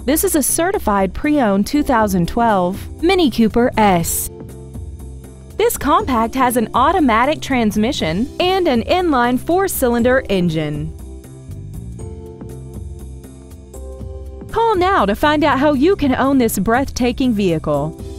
This is a certified pre-owned 2012 Mini Cooper S. This compact has an automatic transmission and an inline 4-cylinder engine. Call now to find out how you can own this breathtaking vehicle.